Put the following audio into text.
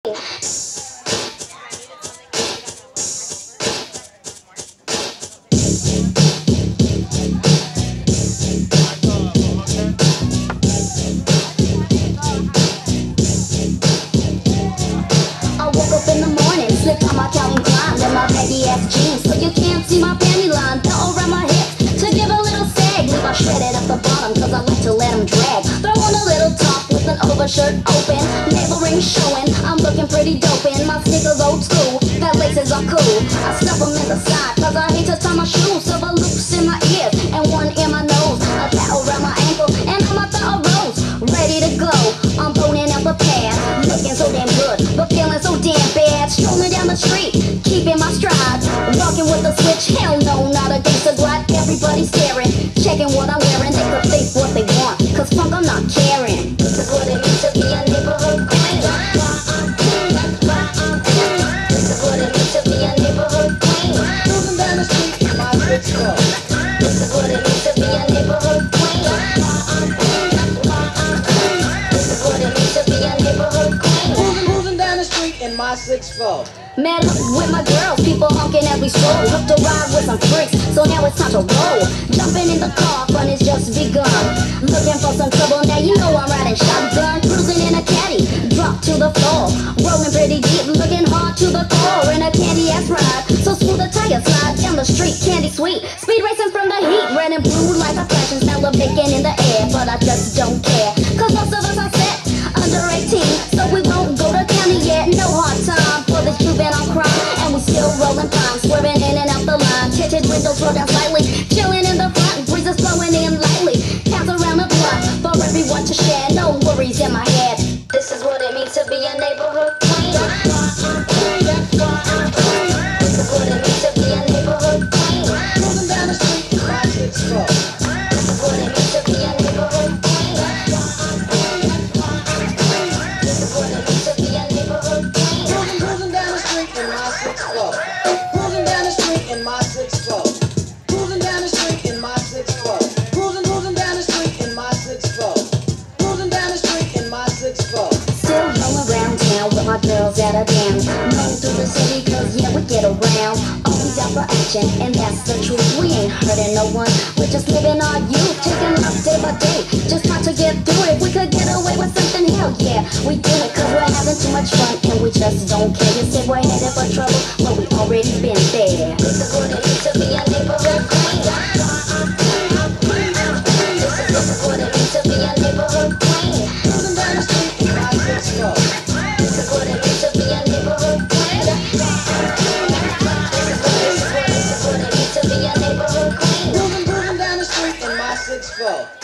Slip on my Calvin Klein with my baggy ass jeans, so you can't see my panty line. Belt around my hips to give a little sag. Leave I shredded up the bottom, cause I like to let them drag. Throw on a little top with an overshirt open, navel ring showing, I'm looking pretty dope in my sneakers old school, that laces are cool. I stuff them in the side, cause I hate to tie my shoes. Silver loops in my ears and one in my nose, a towel around my ankle and on my thigh rose. Ready to go, I'm boning out the pad, looking so damn good, but feeling so damn bad. Strolling down the street, keeping my stride, walking with a switch, hell no, not a gangster glide. Everybody staring, checking what I'm wearing. They could think what they want, cause funk I'm not caring. This is what it means to be a neighborhood queen. This is what it means to be a neighborhood queen. Moving down the street in my six floor. This is what it means to be a neighborhood queen. This is what it means to be a neighborhood queen. Moving down the street in my 6'4". Met up with my girls, people honking as we stroll. Hooked a ride with some freaks, so now it's time to roll. Jumping in the car, fun has just begun. Looking for some trouble, now you know I'm riding shotgun. Cruising in a caddy, drop to the floor. Rolling pretty deep, looking hard to the core. In a candy ass ride, so smooth the tire slide. Down the street, candy sweet, speed racing from the heat. Red and blue like a flash and smell of bacon in the air. But I just don't care, cause most of us are set under 18, so we won't go to county yet. No hard time for this juvenile crime, and we still rolling pine, swerving in and out the line. Tinted windows roll down slightly, chilling in the front, breezes blowing in lightly. Counts around the block for everyone to share, no worries in my head. This is what it means to be a neighborhood queen. This is what it means to be a neighborhood queen. Moving down the street in my 6'4". This is what it means to be a neighborhood queen. This is what it means to be a neighborhood queen. Moving down the street in my 6'4". Moving down the street in my 6'4". Moving down the street in my 6'4". Moving down the street in my 6'4". Moving down the street in my 6'4". Still rolling around town with my girls at a dance. Rolling through the city cause yeah we get around. Always out for action and that's the truth. We ain't hurting no one, we're just living our youth. Taking life day by day, just trying to get through it. We could get away with something, hell yeah, we do it. Cause we're having too much fun and we just don't care. You say we're headed for trouble, but we already been there. This is what it means to be a neighborhood queen. This is what it means to be a neighborhood queen. Moving down the street in my 6'4". This is what it means to be a neighborhood queen. This is what it means to be a neighborhood queen. Moving down the street in my 6'4".